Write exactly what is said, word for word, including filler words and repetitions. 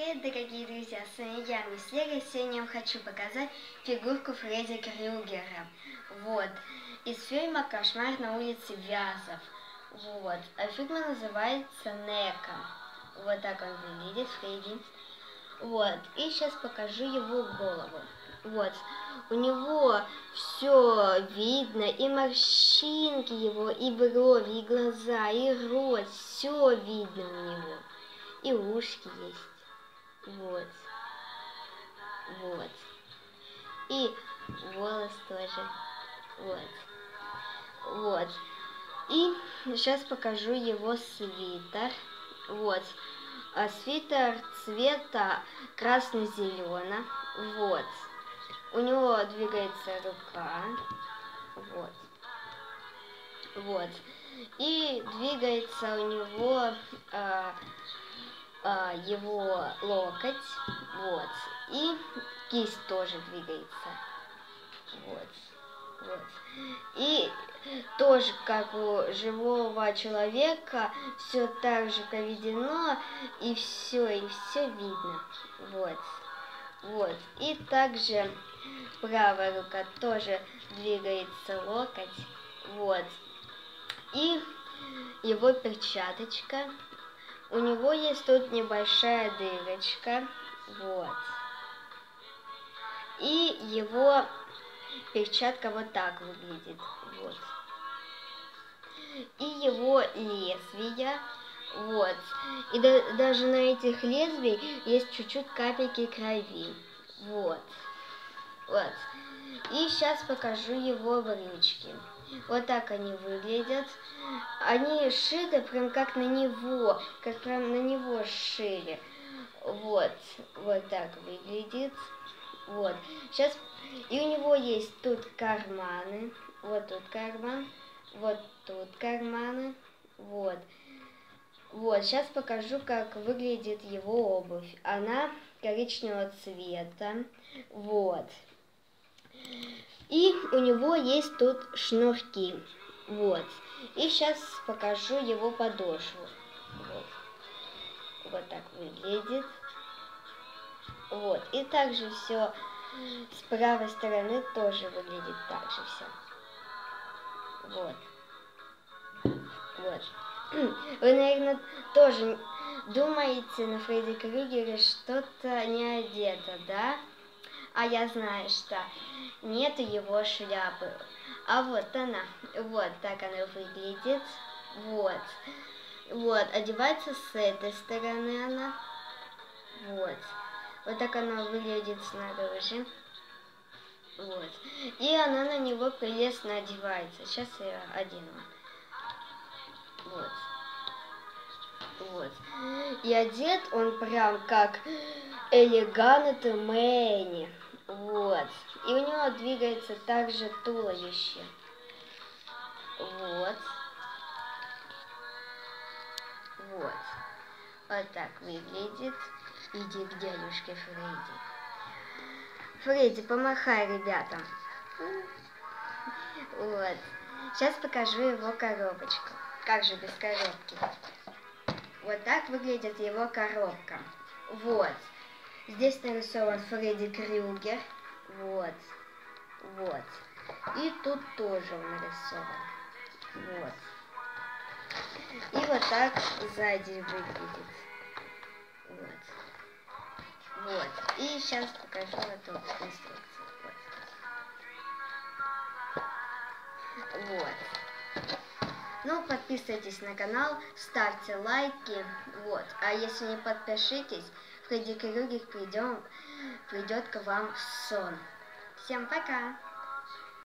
Привет, дорогие друзья, с вами я, мисс Лера. Сегодня я вам хочу показать фигурку Фредди Крюгера. Вот, из фильма «Кошмар на улице Вязов». Вот, а фильм называется «Нека». Вот так он выглядит, Фредди. Вот, и сейчас покажу его голову. Вот, у него все видно, и морщинки его, и брови, и глаза, и рот, все видно у него. И ушки есть. Вот. Вот. И волос тоже. Вот. Вот. И сейчас покажу его свитер. Вот. А свитер цвета красно-зелено. Вот. У него двигается рука. Вот. Вот. И двигается у него а, а, его локоть. Вот. И кисть тоже двигается. Вот. Вот. И тоже, как у живого человека, все так же проведено, и все, и все видно. Вот. Вот. И также правая рука тоже двигается локоть. Вот. И его перчаточка. У него есть тут небольшая дырочка. Вот. И его перчатка вот так выглядит. Вот. И его лезвия. Вот. И да, даже на этих лезвиях есть чуть-чуть капельки крови. Вот. Вот. И сейчас покажу его брючки. Вот так они выглядят. Они сшиты прям как на него, как прям на него сшили. Вот. Вот так выглядит. Вот. Сейчас и у него есть тут карманы. Вот тут карман. Вот тут карманы. Вот. Вот. Сейчас покажу, как выглядит его обувь. Она коричневого цвета. Вот. И у него есть тут шнурки. Вот. И сейчас покажу его подошву. Вот. Вот так выглядит. Вот. И также все с правой стороны тоже выглядит так же все. Вот. Вот. Вы, наверное, тоже думаете, на Фредди Крюгере что-то не одето, да? А я знаю, что нету его шляпы. А вот она. Вот так она выглядит. Вот. Вот. Одевается с этой стороны она. Вот. Вот так она выглядит снаружи. Вот. И она на него прелестно одевается. Сейчас я одену. Вот. Вот. И одет он прям как элегант Мэнни. Вот. И у него двигается также туловище. Вот. Вот. Вот так выглядит. Иди к дядюшке Фредди. Фредди, помахай ребятам. Вот. Сейчас покажу его коробочку. Как же без коробки? Вот так выглядит его коробка. Вот. Здесь нарисован Фредди Крюгер. Вот. Вот. И тут тоже он нарисован. Вот. И вот так сзади выглядит. Вот. Вот. И сейчас покажу эту инструкцию. Вот. Вот. Ну, подписывайтесь на канал, ставьте лайки. Вот. А если не подпишитесь, Фредди Крюгер придет, придет к вам в сон. Всем пока!